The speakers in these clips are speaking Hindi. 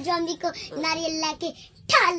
जॉम्बी को नारियल लाके ठल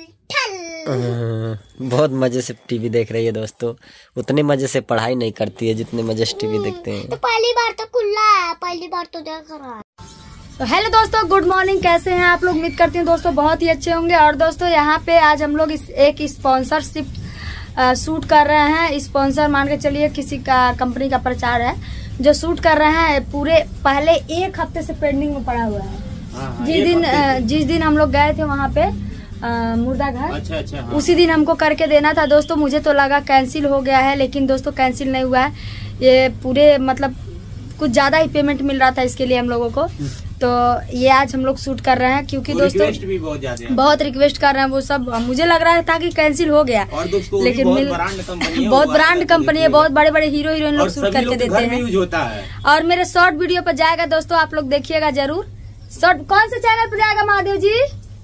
ठल। बहुत मजे से टीवी देख रही है दोस्तों। उतने मजे से पढ़ाई नहीं करती है जितने मजे से टीवी देखते हैं। तो पहली बार तो खुला है, पहली बार तो देख रहा है। तो हेलो दोस्तों, गुड मॉर्निंग। कैसे हैं आप लोग? उम्मीद करती हूँ दोस्तों बहुत ही अच्छे होंगे। और दोस्तों यहाँ पे आज हम लोग एक स्पॉन्सरशिप शूट कर रहे हैं। स्पॉन्सर मान के चलिए किसी का कंपनी का प्रचार है जो शूट कर रहे हैं। पूरे पहले एक हफ्ते से पेंडिंग में पड़ा हुआ है। जिस दिन हम लोग गए थे वहाँ पे मुर्दा घर, अच्छा, हाँ। उसी दिन हमको करके देना था दोस्तों। मुझे तो लगा कैंसिल हो गया है, लेकिन दोस्तों कैंसिल नहीं हुआ है। ये पूरे मतलब कुछ ज्यादा ही पेमेंट मिल रहा था इसके लिए हम लोगों को। तो ये आज हम लोग शूट कर रहे हैं क्योंकि दोस्तों भी बहुत रिक्वेस्ट कर रहे हैं वो सब। मुझे लग रहा था कि कैंसिल हो गया, लेकिन बहुत ब्रांड कंपनी है, बहुत बड़े बड़े हीरो हीरोइन लोग शूट करके देते हैं। और मेरे शॉर्ट वीडियो पर जाएगा दोस्तों, आप लोग देखिएगा जरूर। शॉर्ट कौन से चैनल पर जाएगा महादेव जी?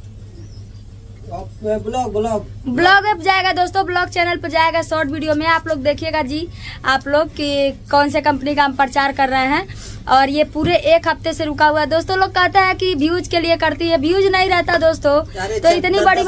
ब्लॉग ऐप जाएगा दोस्तों, ब्लॉग चैनल पर जाएगा। शॉर्ट वीडियो में आप लोग देखिएगा जी, आप लोग कि कौन से कंपनी का हम प्रचार कर रहे हैं। और ये पूरे एक हफ्ते से रुका हुआ है। दोस्तों लोग कहते हैं कि व्यूज के लिए करती है, व्यूज नहीं रहता दोस्तों। तो इतनी बड़ी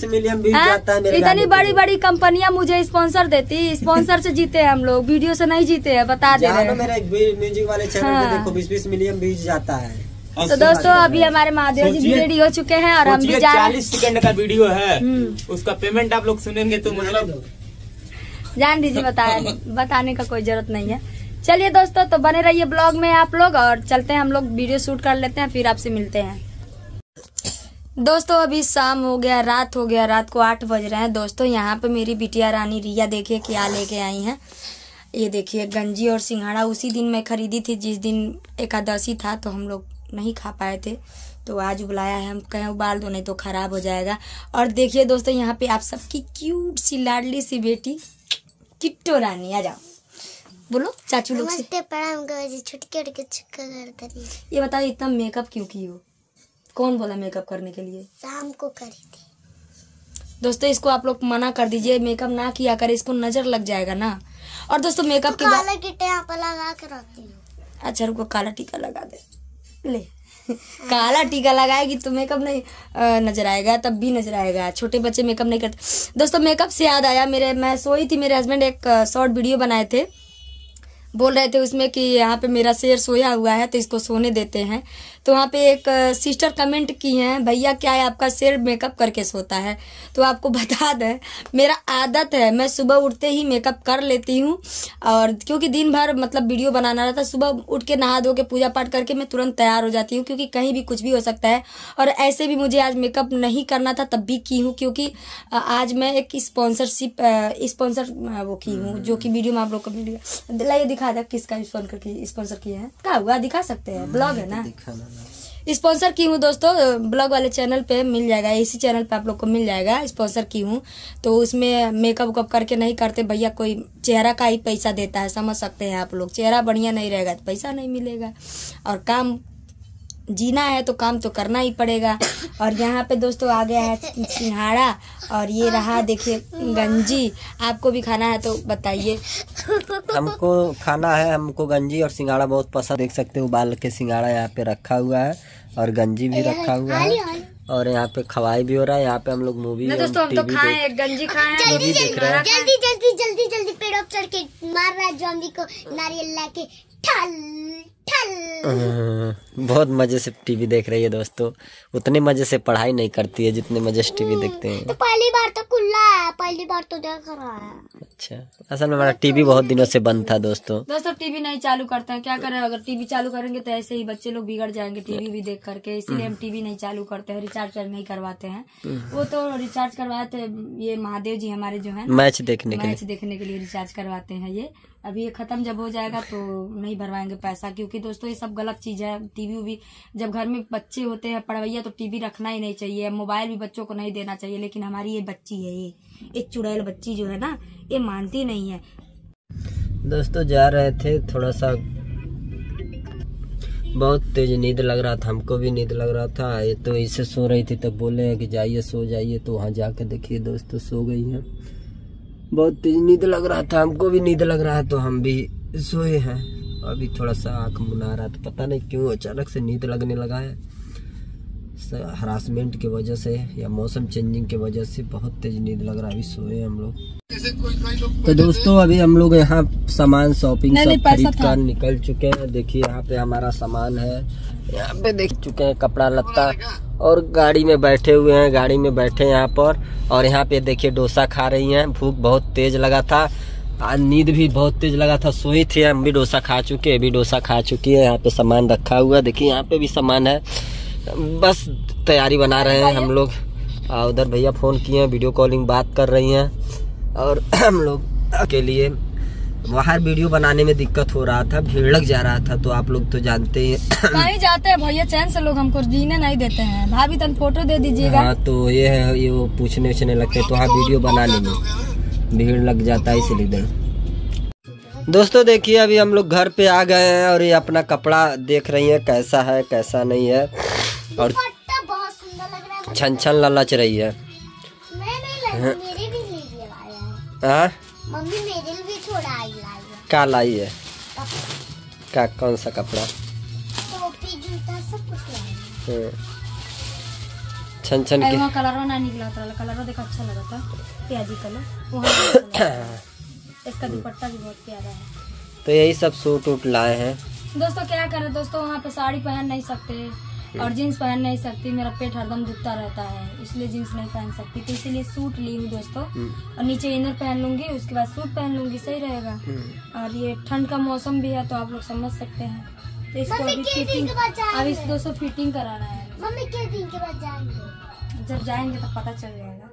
बड़ी कंपनियां मुझे स्पॉन्सर देती, स्पॉन्सर से जीते हैं हम लोग, वीडियो से नहीं जीते हैं, बता दे रहे हैं। म्यूजिक वाले चैनल पे देखो 20-20 मिलियन व्यूज जाता है। तो दोस्तों अभी हमारे महादेव जी भी रेडी हो चुके हैं और हम भी 40 सेकंड का वीडियो है, उसका पेमेंट आप लोग सुनेंगे तो मतलब जान दीजिए, बताने का कोई जरूरत नहीं है। चलिए दोस्तों, तो बने रहिए ब्लॉग में आप लोग, और चलते हैं हम लोग वीडियो शूट कर लेते हैं, फिर आपसे मिलते हैं। दोस्तों अभी शाम हो गया, रात हो गया, रात को 8 बज रहे हैं दोस्तों। यहाँ पे मेरी बिटिया रानी रिया देखिए क्या लेके आई हैं। ये देखिए गंजी और सिंघाड़ा उसी दिन मैं खरीदी थी जिस दिन एकादशी था, तो हम लोग नहीं खा पाए थे, तो आज बुलाया है। हम कहें उबाल दो नहीं तो खराब हो जाएगा। और देखिए दोस्तों यहाँ पे आप सबकी क्यूट सी लाडली सी बेटी किट्टो रानी, आ जाओ बोलो चाचू लोग से। ये बताओ इतना मेकअप क्यों की हो? कौन बोला मेकअप करने के लिए? शाम को करी थी दोस्तों। इसको आप लोग मना कर दीजिए, मेकअप ना किया करे, इसको नजर लग जाएगा ना। और दोस्तों मेकअप के काला टीका यहाँ पर लगा के रखती हूँ। अच्छा रुको, काला टीका लगा दे ले। काला टीका लगाएगी तो मेकअप नहीं नजर आएगा, तब भी नजर आएगा। छोटे बच्चे मेकअप नहीं करते दोस्तों। मेकअप से याद आया, मैं सोई थी, मेरे हस्बैंड एक शॉर्ट वीडियो बनाए थे, बोल रहे थे उसमें कि यहाँ पे मेरा शेर सोया हुआ है तो इसको सोने देते हैं। तो वहाँ पे एक सिस्टर कमेंट की हैं, भैया क्या है आपका शेर मेकअप करके सोता है? तो आपको बता दें मेरा आदत है, मैं सुबह उठते ही मेकअप कर लेती हूँ। और क्योंकि दिन भर मतलब वीडियो बनाना रहता है, सुबह उठ के नहा धो के पूजा पाठ करके मैं तुरंत तैयार हो जाती हूँ, क्योंकि कहीं भी कुछ भी हो सकता है। और ऐसे भी मुझे आज मेकअप नहीं करना था तब भी की हूँ, क्योंकि आज मैं एक स्पॉन्सर वो की हूँ, जो कि वीडियो में आप लोग को वीडियो लाइए दिखा दे किसका स्पॉन्सर किया है। क्या हुआ, दिखा सकते हैं, ब्लॉग है ना। स्पॉन्सर की हूँ दोस्तों, ब्लॉग वाले चैनल पे मिल जाएगा, इसी चैनल पे आप लोग को मिल जाएगा। स्पॉन्सर की हूँ तो उसमें मेकअप वेकअप करके नहीं करते भैया, कोई चेहरा का ही पैसा देता है, समझ सकते हैं आप लोग। चेहरा बढ़िया नहीं रहेगा तो पैसा नहीं मिलेगा, और काम जीना है तो काम तो करना ही पड़ेगा। और यहाँ पे दोस्तों आ गया है सिंघाड़ा, और ये रहा देखिए गंजी। आपको भी खाना है तो बताइए। हमको खाना है, हमको गंजी और सिंघाड़ा बहुत पसंद। देख सकते हो उबाल के सिंघाड़ा यहाँ पे रखा हुआ है और गंजी भी रखा हुआ है, और यहाँ पे खवाई भी हो रहा है। यहाँ पे हम लोग मूवी दोस्तों हम तो खाए, गंजी खाए, जल्दी पेड़ चढ़ के मार रहा है जॉम्बी को नारियल लाके ठल ठल। बहुत मजे से टीवी देख रही है दोस्तों। उतने मजे से पढ़ाई नहीं करती है जितने मजे से टीवी देखते हैं। तो पहली बार तो खुला है, पहली बार तो देख रहा है। अच्छा, असल में हमारा टीवी बहुत दिनों से बंद था दोस्तों। टीवी नहीं चालू करते हैं, क्या करें? अगर टीवी चालू करेंगे तो ऐसे ही बच्चे लोग बिगड़ जाएंगे टीवी भी देख करके, इसीलिए हम टीवी नहीं चालू करते हैं, रिचार्ज नहीं करवाते हैं। वो तो रिचार्ज करवाए थे, ये महादेव जी हमारे जो है मैच देखने के लिए रिचार्ज करवाते हैं। ये अभी ये खत्म जब हो जाएगा तो नहीं भरवाएंगे पैसा, क्योंकि दोस्तों ये सब गलत चीज है। टीवी भी जब घर में बच्चे होते हैं पढ़वैया तो टीवी रखना ही नहीं चाहिए, मोबाइल भी बच्चों को नहीं देना चाहिए। लेकिन हमारी ये बच्ची है, ये चुड़ैल बच्ची जो है ना, ये मानती नहीं है। दोस्तों जा रहे थे, थोड़ा सा बहुत तेज नींद लग रहा था, हमको भी नींद लग रहा था। ये तो इसे सो रही थी, तब बोले हैं कि जाइए सो जाइए, तो वहाँ जाके देखिए दोस्तों सो गई है। बहुत तेज नींद लग रहा था, हमको भी नींद लग रहा है, तो हम भी सोए हैं। अभी थोड़ा सा आँख मुना रहा था, पता नहीं क्यों अचानक से नींद लगने लगा है। हरासमेंट की वजह से या मौसम चेंजिंग की वजह से बहुत तेज नींद लग रहा है। अभी सोए हम लोग। तो दोस्तों अभी हम लोग यहाँ सामान शॉपिंग सब खरीद कर निकल चुके हैं। देखिए यहाँ पे हमारा सामान है, यहाँ पे देख चुके हैं कपड़ा लत्ता, और गाड़ी में बैठे हुए हैं, गाड़ी में बैठे यहाँ पर। और यहाँ पे देखिए डोसा खा रही हैं। भूख बहुत तेज लगा था, आज नींद भी बहुत तेज लगा था, सोई थी। हम भी डोसा खा चुके हैं, अभी डोसा खा चुकी है। यहाँ पे सामान रखा हुआ, देखिए यहाँ पे भी सामान है, बस तैयारी बना रहे हैं हम लोग। उधर भैया फोन किए हैं, वीडियो कॉलिंग बात कर रही हैं। और हम लोग के लिए बाहर वीडियो बनाने में दिक्कत हो रहा था, भीड़ लग जा रहा था, तो आप लोग तो जानते ही नहीं जाते हैं भैया चैन से, लोग हमको जीने नहीं देते हैं। भाभी तन फोटो दे दीजिएगा। हाँ तो ये है, ये वो पूछने लगते हैं, तो हाँ वीडियो बनाने में भीड़ लग जाता है इसलिए। दोस्तों देखिए अभी हम लोग घर पे आ गए हैं और ये अपना कपड़ा देख रही हैं कैसा है कैसा नहीं है, और बहुत सुंदर लग रहा है। छन छन ललच रही है। मेरे भी लिए लाया है। मम्मी मेरे लिए भी थोड़ा आई लाई है। क्या लाई है? क्या कौन सा कपड़ा? टोपी जूता सब कुछ लाई है। छन छन के कलर ना निकला था, कलर देखो अच्छा लगा था, प्याजी कलर। इसका दुपट्टा भी बहुत प्यारा है। तो यही सब सूट वूट लाए हैं। दोस्तों क्या करें दोस्तों, वहाँ पे साड़ी पहन नहीं सकते और जीन्स पहन नहीं सकती, मेरा पेट हरदम दुखता रहता है, इसलिए जीन्स नहीं पहन सकती, तो इसीलिए सूट ली हूँ दोस्तों। और नीचे इनर पहन लूंगी, उसके बाद सूट पहन लूंगी, सही रहेगा। और ये ठंड का मौसम भी है तो आप लोग समझ सकते हैं। तो इसको अभी फिटिंग, अभी दोस्तों फिटिंग कराना है। मम्मी किस दिन के बाद जाएंगे? जब जाएंगे तो पता चल जाएगा,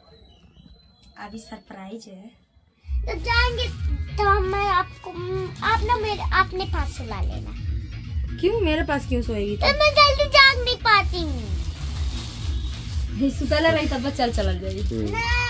अभी सरप्राइज है। जब जाएंगे तो मैं आपको, आप ना मेरे अपने पास सुला लेना। क्यों मेरे पास क्यों सोएगी? तो मैं जल्दी जाग नहीं पाती हूँ। सुतला रही तब चल जाएगी। नहीं